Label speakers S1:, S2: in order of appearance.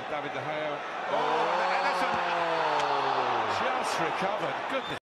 S1: David De Gea. Oh, and Ederson just recovered. Goodness.